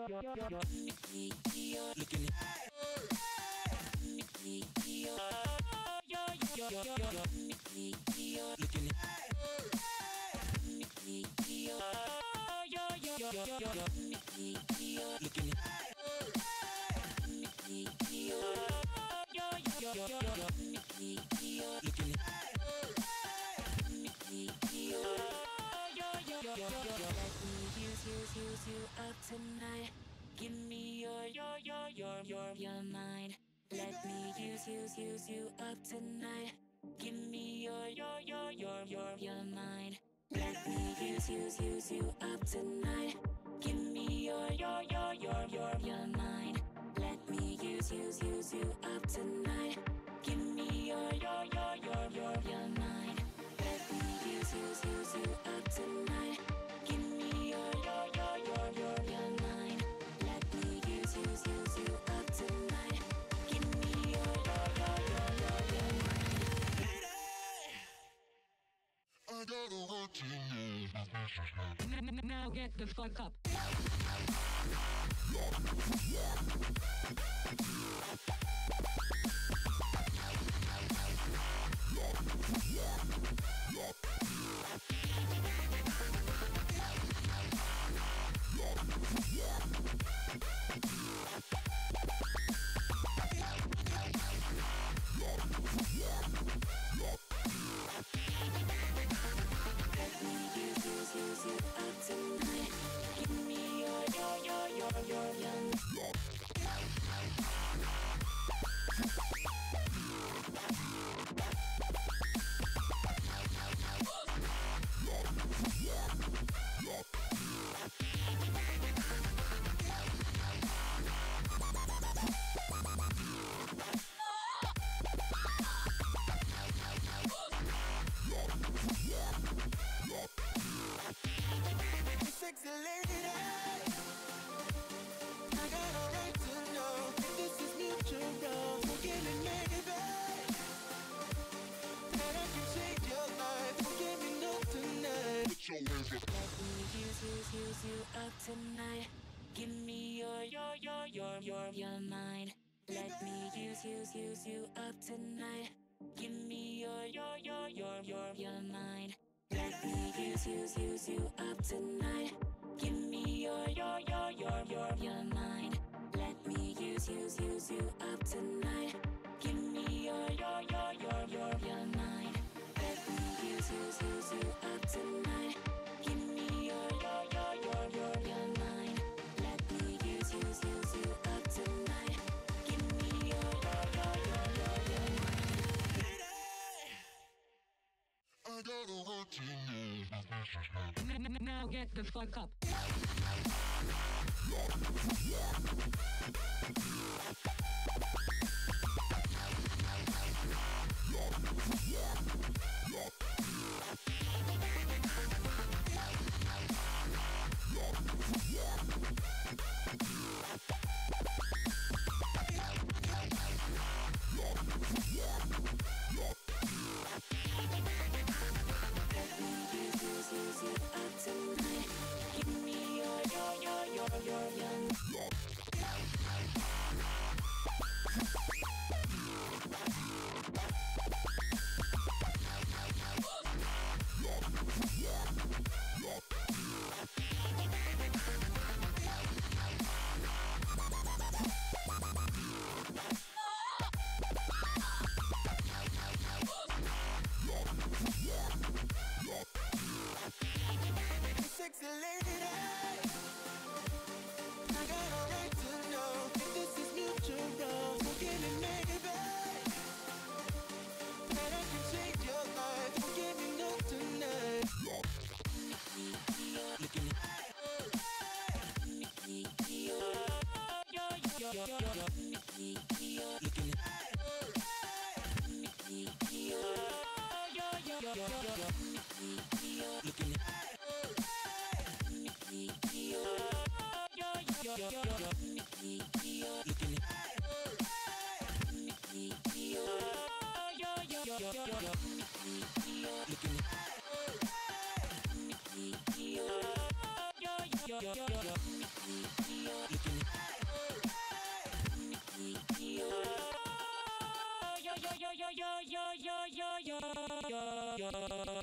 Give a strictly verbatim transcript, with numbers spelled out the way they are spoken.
Looking use, use, use you up tonight. Give me your, your, your, your, your, your mind. Let me use, use, use you up tonight. Give me your, your, your, your, your, your mind. Let me use, use, use you up tonight. Give me your, your, your, your, your, your mind. Let me use, use, use you up tonight. Give me your, your, your, your, your, your mind. Let me use, use, use you up tonight. Give me your, your, your, your, your, your mind. Let me use, use, use you up tonight. Give me your, your, your, your, your, your mind. I gotta want you. Now get the fuck up. Tonight, give me your, your, your, your, your, your mind. Let me use, use, use you up tonight. Give me your, your, your, your, your, your mind. Let me use, use, use you up tonight. Give me your, your, your, your, your, your mind. Let me use, use, use you up tonight. Give me your, your, your, your, your, your mind. Let me use, use, use you up tonight. Give me your, your, your, your, your, your mind. Let me use, use, use you up tonight. Give me your, your, your, your, your, your mind. I gotta want you. Now get the fuck up. Looking your, your, your,